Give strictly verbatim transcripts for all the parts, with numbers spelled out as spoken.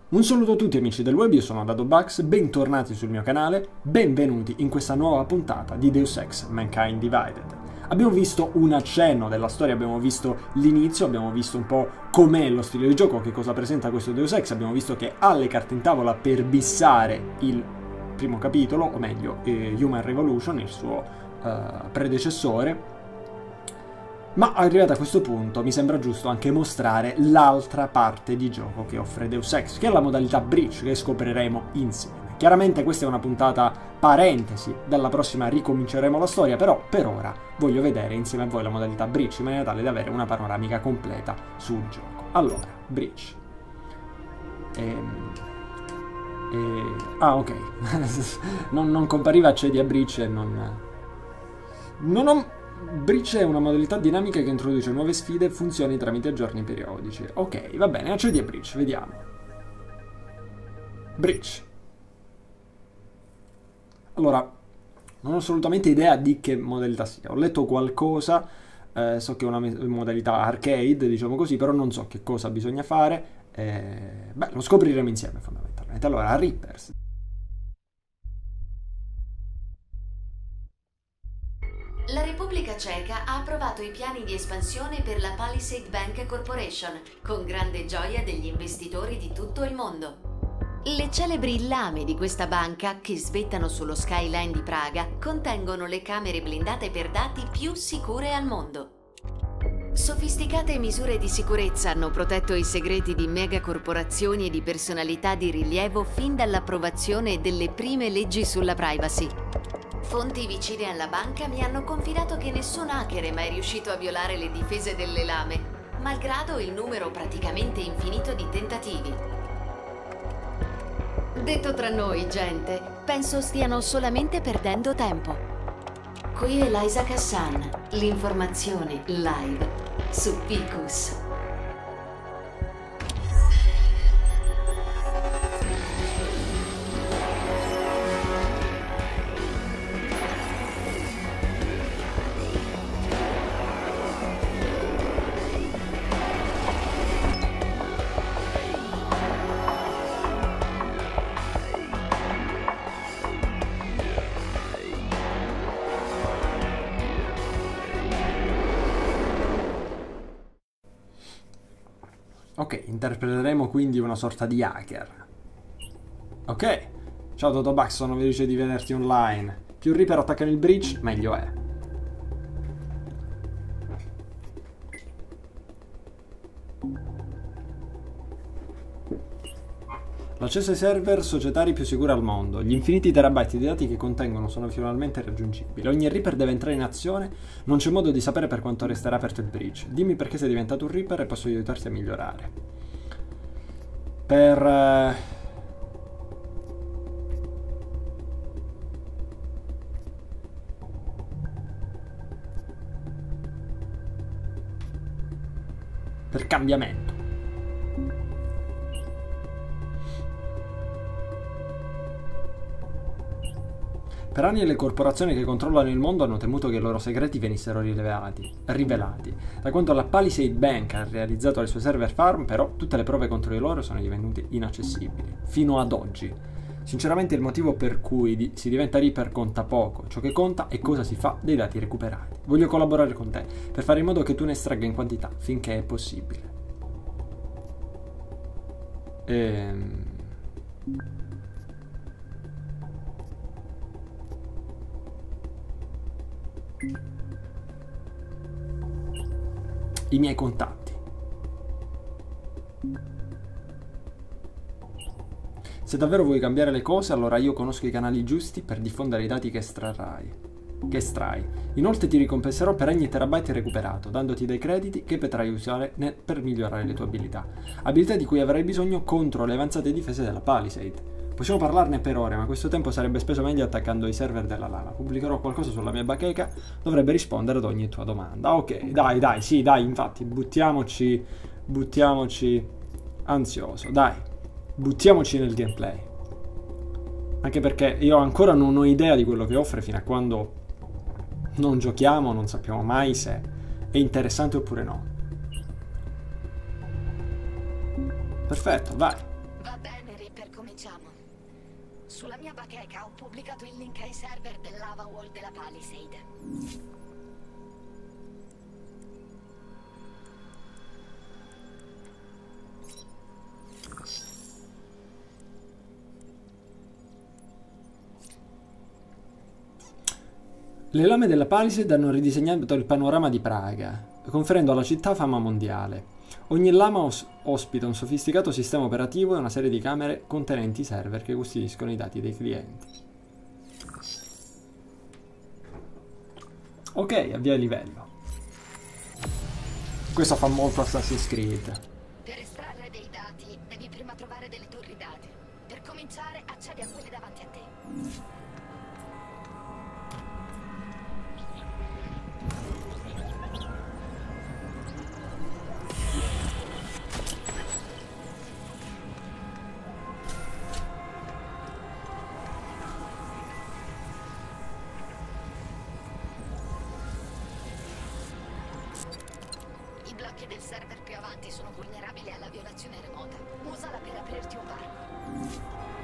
Un saluto a tutti amici del web, io sono DadoBugs, bentornati sul mio canale, benvenuti in questa nuova puntata di Deus Ex Mankind Divided. Abbiamo visto un accenno della storia, abbiamo visto l'inizio, abbiamo visto un po' com'è lo stile di gioco, che cosa presenta questo Deus Ex, abbiamo visto che ha le carte in tavola per bissare il primo capitolo, o meglio, eh, Human Revolution, il suo eh, predecessore. Ma arrivato a questo punto mi sembra giusto anche mostrare l'altra parte di gioco che offre Deus Ex, che è la modalità Breach, che scopriremo insieme. Chiaramente questa è una puntata parentesi, dalla prossima ricominceremo la storia, però per ora voglio vedere insieme a voi la modalità Breach in maniera tale da avere una panoramica completa sul gioco. Allora, Breach. Ehm... E... Ah, ok. non, non compariva accedi a Breach e non... Non ho... Breach è una modalità dinamica che introduce nuove sfide e funzioni tramite aggiorni periodici. Ok, va bene, accedi a Breach, vediamo. Breach. Allora, non ho assolutamente idea di che modalità sia. Ho letto qualcosa, eh, so che è una modalità arcade, diciamo così, però non so che cosa bisogna fare. Eh, beh, lo scopriremo insieme fondamentalmente. Allora, Reapers. La Repubblica Ceca ha approvato i piani di espansione per la Palisade Bank Corporation, con grande gioia degli investitori di tutto il mondo. Le celebri lame di questa banca, che svettano sullo skyline di Praga, contengono le camere blindate per dati più sicure al mondo. Sofisticate misure di sicurezza hanno protetto i segreti di megacorporazioni e di personalità di rilievo fin dall'approvazione delle prime leggi sulla privacy. Fonti vicine alla banca mi hanno confidato che nessun hacker è mai riuscito a violare le difese delle lame, malgrado il numero praticamente infinito di tentativi. Detto tra noi, gente, penso stiano solamente perdendo tempo. Qui è Isaac Hassan, l'informazione live su Picus. Ok, interpreteremo quindi una sorta di hacker. Ok, ciao DadoBugs, sono felice di vederti online. Più Reaper attaccano il Breach, meglio è. L'accesso ai server societari più sicuri al mondo. Gli infiniti terabyte di dati che contengono sono finalmente raggiungibili. Ogni Reaper deve entrare in azione. Non c'è modo di sapere per quanto resterà aperto il Breach. Dimmi perché sei diventato un Reaper e posso aiutarti a migliorare. Per... Uh... Per cambiamento. Per anni le corporazioni che controllano il mondo hanno temuto che i loro segreti venissero rivelati. rivelati. Da quando la Palisade Bank ha realizzato le sue server farm, però, tutte le prove contro di loro sono divenute inaccessibili. Fino ad oggi. Sinceramente il motivo per cui di si diventa Reaper conta poco. Ciò che conta è cosa si fa dei dati recuperati. Voglio collaborare con te, per fare in modo che tu ne estragga in quantità, finché è possibile. Ehm... I miei contatti. Se davvero vuoi cambiare le cose, allora io conosco i canali giusti per diffondere i dati che estrarrai. Che estrai. Inoltre ti ricompenserò per ogni terabyte recuperato, dandoti dei crediti che potrai usare per migliorare le tue abilità. Abilità di cui avrai bisogno contro le avanzate difese della Palisade. Possiamo parlarne per ore, ma questo tempo sarebbe speso meglio attaccando i server della lama. Pubblicherò qualcosa sulla mia bacheca, dovrebbe rispondere ad ogni tua domanda. Ok, dai, dai, sì, dai, infatti, buttiamoci, buttiamoci ansioso, dai, buttiamoci nel gameplay. Anche perché io ancora non ho idea di quello che offre fino a quando non giochiamo, non sappiamo mai se è interessante oppure no. Perfetto, vai. Va bene. Sulla mia bacheca ho pubblicato il link ai server del Lava Wall della Palisade. Le lame della Palisade hanno ridisegnato il panorama di Praga, conferendo alla città fama mondiale. Ogni lama os ospita un sofisticato sistema operativo e una serie di camere contenenti i server che custodiscono i dati dei clienti. Ok, avvia il livello. Questo fa molto Assassin's Creed. Per estrarre dei dati devi prima trovare delle torri dati. Per cominciare accedi a quelle davanti a te. I blocchi del server più avanti sono vulnerabili alla violazione remota. Usala per aprirti un varco.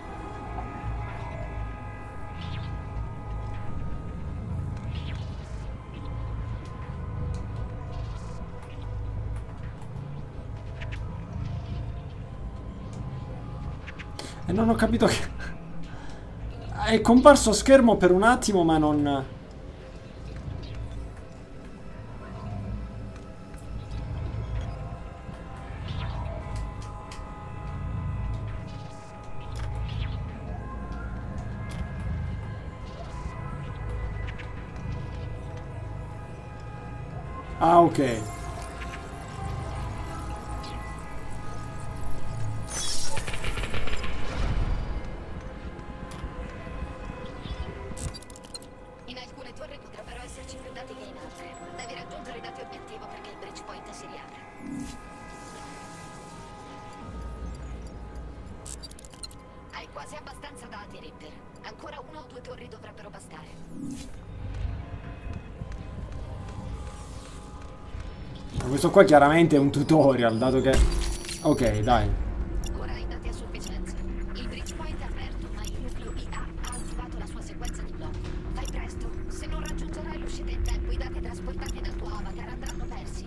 E non ho capito che... È comparso a schermo per un attimo, ma non... Ah, ok. In alcune torri potrebbero esserci più dati che in altre. Devi raggiungere i dati obiettivo perché il bridge point si riapre. Hai quasi abbastanza dati, Ripper. Ancora una o due torri dovrebbero bastare. Questo qua chiaramente è un tutorial, dato che... Ok, dai. Ora hai dati a sufficienza. Il bridge point è aperto, ma il nucleo I A ha attivato la sua sequenza di blocchi. Fai presto, se non raggiungerai l'uscita in tempo, i dati trasportati dal tuo avatar andranno persi.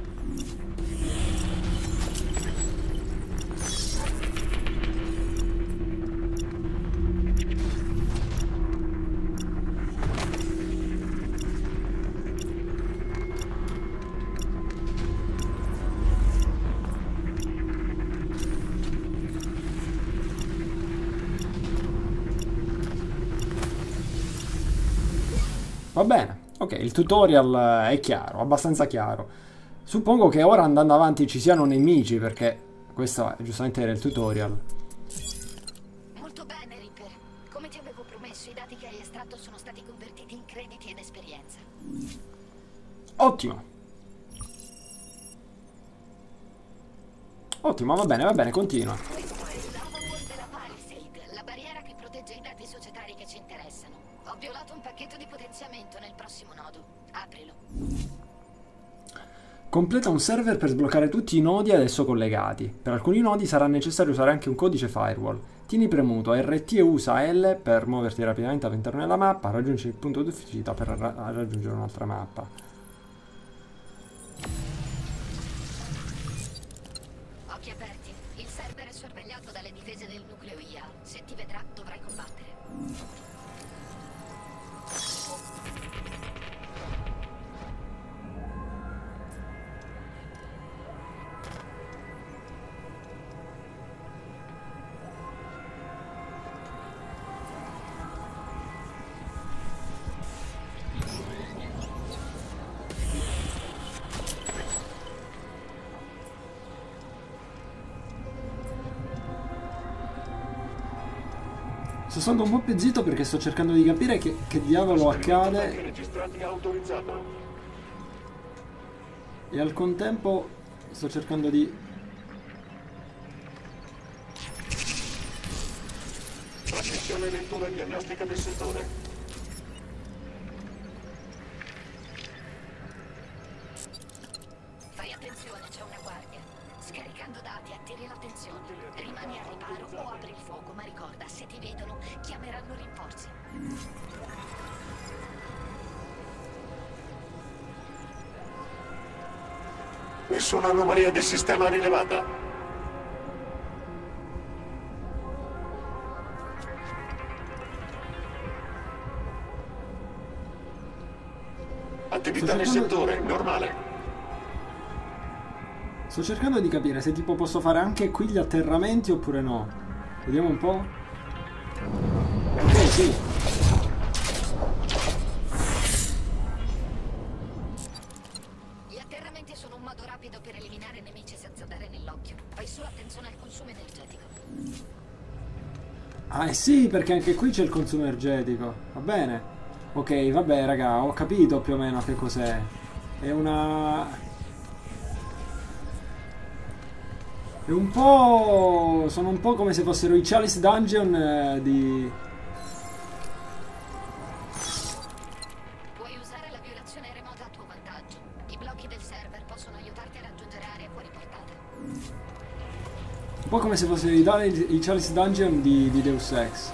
Va bene. Ok, il tutorial è chiaro, abbastanza chiaro. Suppongo che ora andando avanti ci siano nemici, perché questo è, giustamente era il tutorial. Molto bene, Ripper. Come ti avevo promesso, i dati che hai estratto sono stati convertiti in crediti ed esperienza. Ottimo. Ottimo, va bene, va bene, continua. Questo è il Lava Wall della Palisade, la barriera che protegge i dati societari che ci interessano. Ho violato un pacchetto di potenziamento nel prossimo nodo. Aprilo. Completa un server per sbloccare tutti i nodi ad esso collegati. Per alcuni nodi sarà necessario usare anche un codice firewall. Tieni premuto R T e usa L per muoverti rapidamente all'interno della mappa, raggiungi il punto di uscita per ra raggiungere un'altra mappa. Occhi aperti. Il server è sorvegliato dalle difese del nucleo I A. Se ti vedrà, dovrai combattere. Sto stando un po' più zitto perché sto cercando di capire che, che diavolo accade e al contempo sto cercando di... Trasmissione lettura diagnostica del settore. Fai attenzione, c'è una guardia. Scaricando dati attiri l'attenzione. Rimani al riparo o apri il fuoco, ma ricorda, se ti vedono, chiameranno rinforzi. Nessuna anomalia del sistema rilevata. Attività nel settore, normale. Sto cercando di capire se tipo posso fare anche qui gli atterramenti oppure no. Vediamo un po'. Ok, sì. Gli atterramenti sono un modo rapido per eliminare nemici senza dare nell'occhio. Fai solo attenzione al consumo energetico. Ah, eh sì, perché anche qui c'è il consumo energetico. Va bene. Ok, vabbè, raga, ho capito più o meno che cos'è. È una... È un po'... sono un po' come se fossero i Chalice Dungeon eh, di... Puoi usare la violazione remota a tuo vantaggio. I blocchi del server possono aiutarti a raggiungere aree fuori portata. Un po' come se fossero i, i Chalice Dungeon di, di Deus Ex.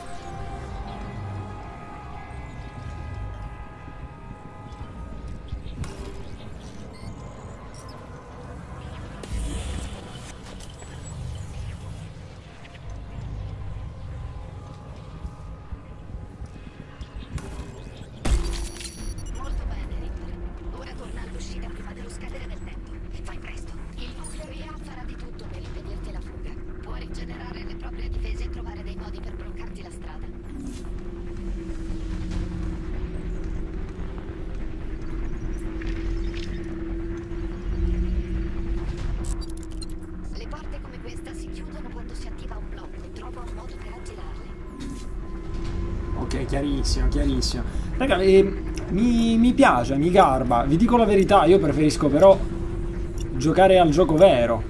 Chiarissimo, chiarissimo. Raga, eh, mi, mi piace, mi garba. Vi dico la verità, io preferisco però giocare al gioco vero.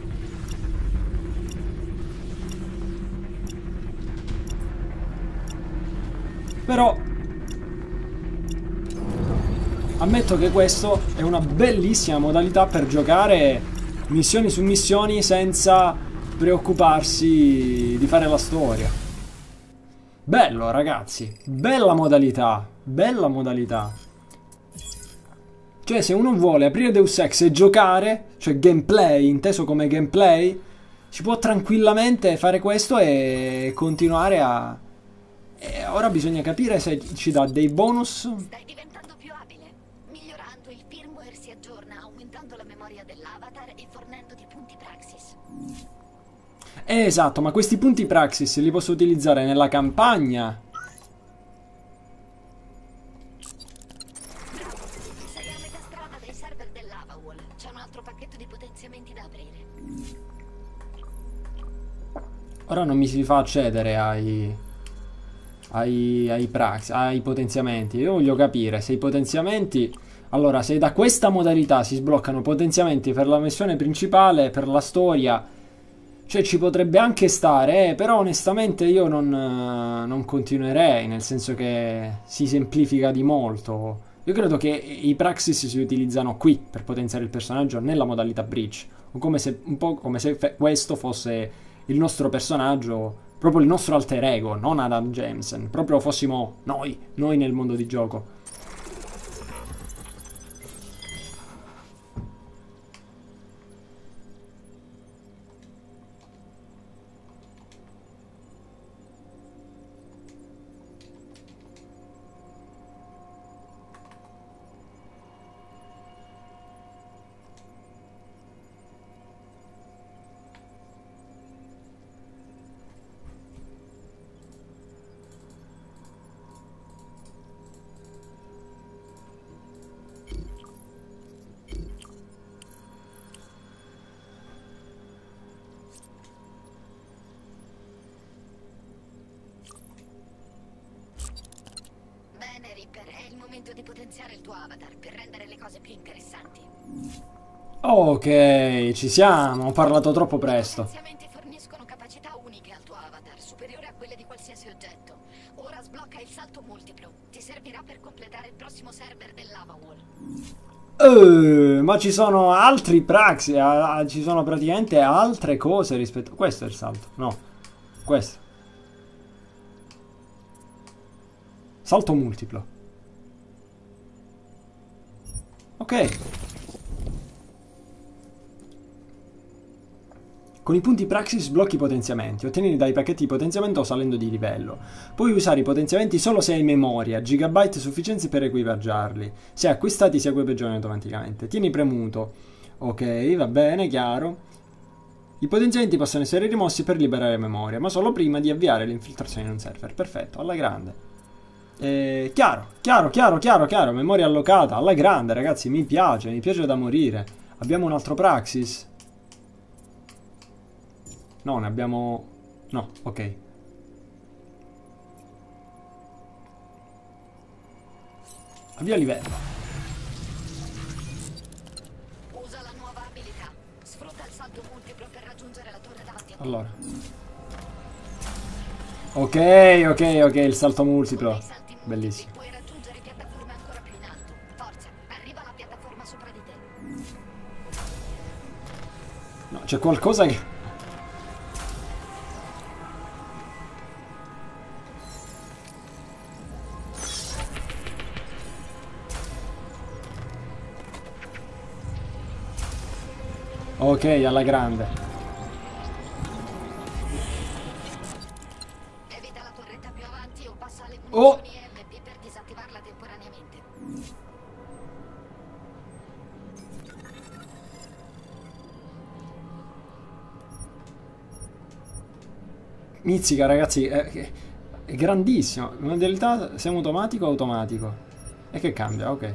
Però ammetto che questo è una bellissima modalità per giocare missioni su missioni senza preoccuparsi di fare la storia. Bello, ragazzi, bella modalità, bella modalità. Cioè, se uno vuole aprire Deus Ex e giocare, cioè gameplay, inteso come gameplay, si può tranquillamente fare questo e continuare a... E ora bisogna capire se ci dà dei bonus. Stai diventando più abile. Migliorando il firmware si aggiorna, aumentando la memoria dell'avatar e fornendoti punti Praxis. Eh, esatto, ma questi punti Praxis li posso utilizzare nella campagna. Bravo, sei a metà strada dei server dell'Avawall. C'è un altro pacchetto di potenziamenti da aprire. Ora non mi si fa accedere ai... ai, ai Praxis, ai potenziamenti. Io voglio capire se i potenziamenti... Allora, se da questa modalità si sbloccano potenziamenti per la missione principale, per la storia... Cioè ci potrebbe anche stare, eh, però onestamente io non, uh, non continuerei, nel senso che si semplifica di molto. Io credo che i Praxis si utilizzano qui per potenziare il personaggio nella modalità Breach. O come se, un po' come se questo fosse il nostro personaggio, proprio il nostro alter ego, non Adam Jameson. Proprio fossimo noi, noi nel mondo di gioco. Di potenziare il tuo avatar per rendere le cose più interessanti. Ok, ci siamo, ho parlato troppo presto. I potenziamenti forniscono capacità uniche al tuo avatar, superiori a quelle di qualsiasi oggetto. Ora sblocca il salto multiplo. Ti servirà per completare il prossimo server dell'Avawall. Uh, ma ci sono altri Praxis, uh, ci sono praticamente altre cose rispetto... Questo è il salto, no, questo. Salto multiplo. Ok. Con i punti Praxis blocchi i potenziamenti. Ottieni dai pacchetti di potenziamento salendo di livello. Puoi usare i potenziamenti solo se hai memoria, gigabyte sufficienti per equipaggiarli. Se acquistati si equipaggiano automaticamente. Tieni premuto. Ok, va bene, chiaro. I potenziamenti possono essere rimossi per liberare memoria, ma solo prima di avviare l'infiltrazione in un server. Perfetto, alla grande. Eh, chiaro, chiaro, chiaro, chiaro, chiaro. Memoria allocata, alla grande, ragazzi. Mi piace, mi piace da morire. Abbiamo un altro Praxis. No, ne abbiamo... No, ok. Avvia livello. Usa la nuova abilità. Sfrutta il salto multiplo per raggiungere la torre davanti a te. Allora. Ok, ok, ok, il salto multiplo. Bellissimo. Puoi raggiungere piattaforme ancora più in alto. Forza, arriva alla piattaforma sopra di te. No, c'è qualcosa che... Ok, alla grande. Evita la torretta più avanti o passa alle Oh! munizioni E M P per disattivarla temporaneamente. Mizzica, ragazzi, è, è grandissimo. Modalità semi-automatico o automatico? E che cambia? Ok.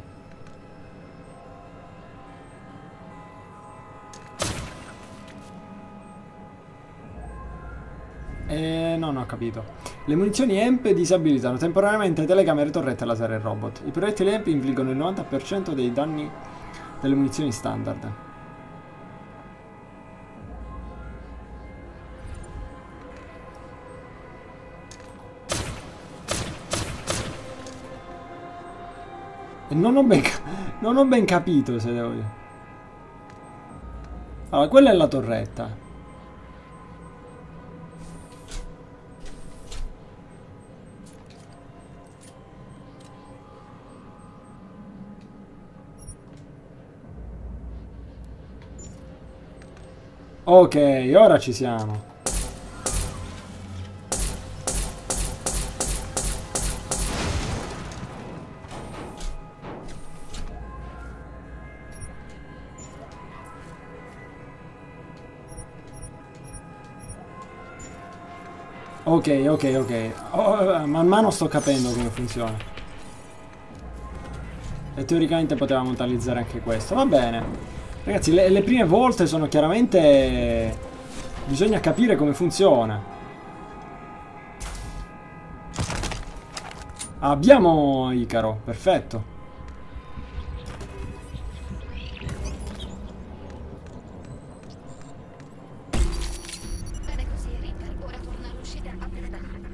Eh, no, non ho capito. Le munizioni E M P disabilitano temporaneamente telecamere, torrette, laser e robot. I proiettili E M P infliggono il novanta per cento dei danni delle munizioni standard. E non ho ben, non ho ben capito se devo dire. Allora, quella è la torretta. Ok, ora ci siamo. Ok, ok, ok. Oh, man mano sto capendo come funziona. E teoricamente potevamo utilizzare anche questo. Va bene. Ragazzi, le, le prime volte sono chiaramente... Bisogna capire come funziona. Abbiamo Icaro, perfetto. Bene così, Reaper. Ora torna all'uscita e vattene da lì.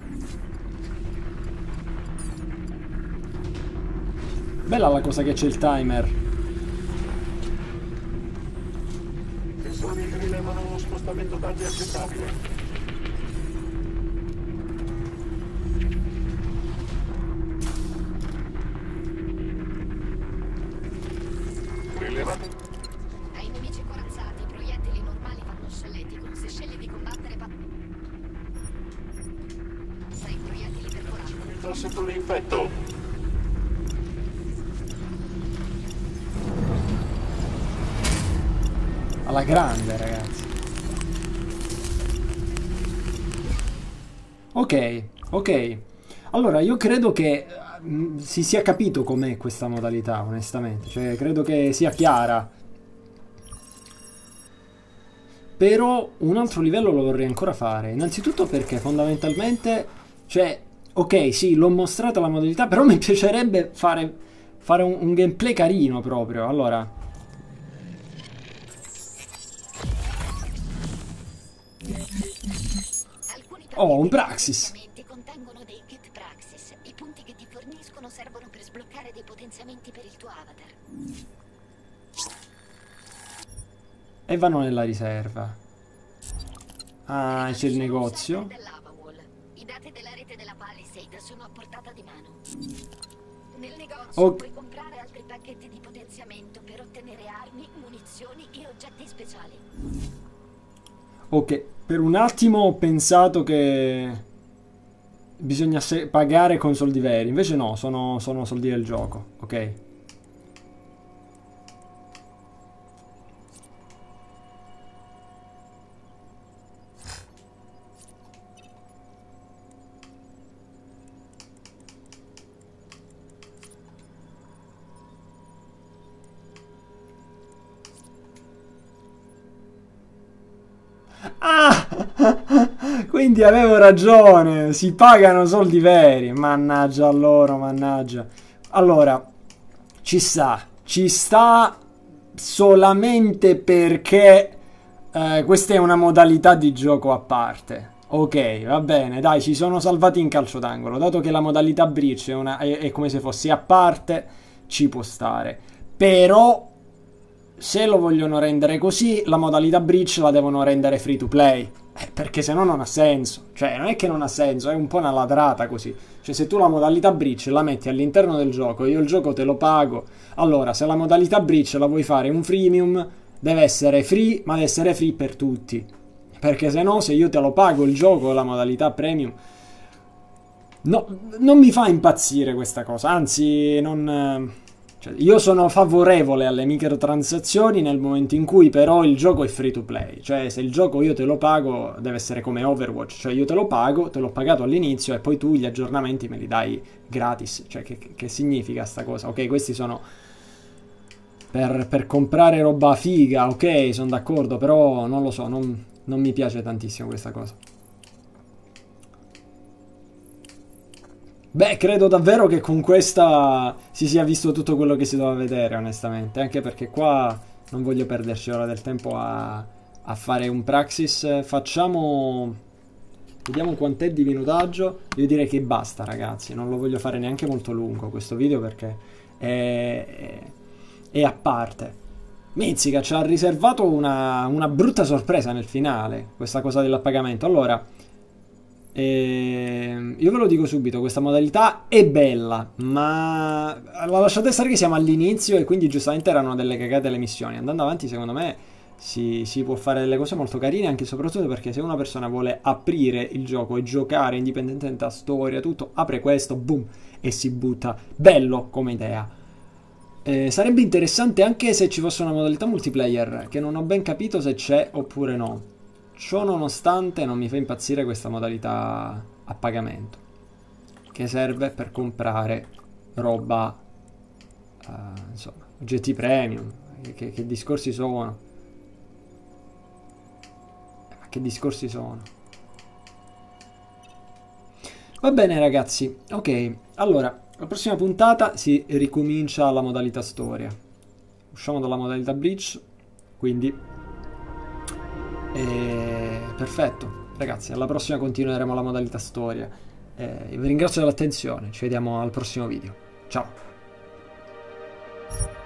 Bella la cosa che c'è il timer. Sensori che rilevano uno spostamento tardi accettabile. Rilevate. Ai nemici corazzati, i proiettili normali vanno scelletico. Se scegli di combattere, va... Sei proiettili perforati. Dal settore infetto. Alla grande, ragazzi. Ok, ok. Allora, io credo che mh, si sia capito com'è questa modalità, onestamente. Cioè, credo che sia chiara. Però un altro livello lo vorrei ancora fare. Innanzitutto perché fondamentalmente... Cioè, ok, sì, l'ho mostrata la modalità, però mi piacerebbe fare, fare un, un gameplay carino proprio. Allora... Oh, un Praxis. Contengono dei kit Praxis. I punti che ti forniscono servono per sbloccare dei potenziamenti per il tuo avatar. E vanno nella riserva. Ah, c'è il negozio. I dati della rete della Palisade sono a portata di mano. Nel negozio Oh. puoi comprare altri pacchetti di potenziamento per ottenere armi, munizioni e oggetti speciali. Ok, per un attimo ho pensato che bisogna pagare con soldi veri, invece no, sono, sono soldi del gioco, ok? Ah! Quindi avevo ragione, si pagano soldi veri. Mannaggia a loro, mannaggia. Allora, ci sta, ci sta solamente perché eh, questa è una modalità di gioco a parte. Ok, va bene, dai, ci sono salvati in calcio d'angolo. Dato che la modalità Breach è, una, è, è come se fossi a parte, ci può stare. Però se lo vogliono rendere così, la modalità Breach la devono rendere free to play, eh, perché se no non ha senso. Cioè, non è che non ha senso, è un po' una ladrata così. Cioè, se tu la modalità Breach la metti all'interno del gioco, io il gioco te lo pago, allora se la modalità Breach la vuoi fare un freemium, deve essere free, ma deve essere free per tutti. Perché se no, se io te lo pago il gioco, la modalità premium, no, non mi fa impazzire questa cosa, anzi non... Cioè, io sono favorevole alle microtransazioni nel momento in cui però il gioco è free to play. Cioè, se il gioco io te lo pago, deve essere come Overwatch. Cioè, io te lo pago, te l'ho pagato all'inizio e poi tu gli aggiornamenti me li dai gratis. Cioè, che, che significa sta cosa? Ok, questi sono per, per comprare roba figa, ok, sono d'accordo, però non lo so, non, non mi piace tantissimo questa cosa. Beh, credo davvero che con questa si sia visto tutto quello che si doveva vedere, onestamente. Anche perché qua non voglio perderci ora del tempo a, a fare un praxis. Facciamo... Vediamo quant'è di minutaggio. Io direi che basta, ragazzi. Non lo voglio fare neanche molto lungo questo video perché è, è, è a parte. Mizzica ci ha riservato una, una brutta sorpresa nel finale, questa cosa dell'appagamento. Allora... E io ve lo dico subito, questa modalità è bella, ma la lasciate stare che siamo all'inizio e quindi giustamente erano delle cagate le missioni. Andando avanti secondo me si, si può fare delle cose molto carine, anche e soprattutto perché se una persona vuole aprire il gioco e giocare indipendentemente da storia, tutto, apre questo, boom, e si butta. Bello come idea. Eh, sarebbe interessante anche se ci fosse una modalità multiplayer, che non ho ben capito se c'è oppure no. Ciò nonostante non mi fa impazzire questa modalità a pagamento, che serve per comprare roba, uh, insomma, oggetti premium. Che, che discorsi sono? Ma che discorsi sono? Va bene ragazzi, ok, allora, la prossima puntata si ricomincia la modalità storia. Usciamo dalla modalità Breach, quindi... E... perfetto ragazzi, alla prossima continueremo la modalità storia. E vi ringrazio dell'attenzione, ci vediamo al prossimo video, ciao.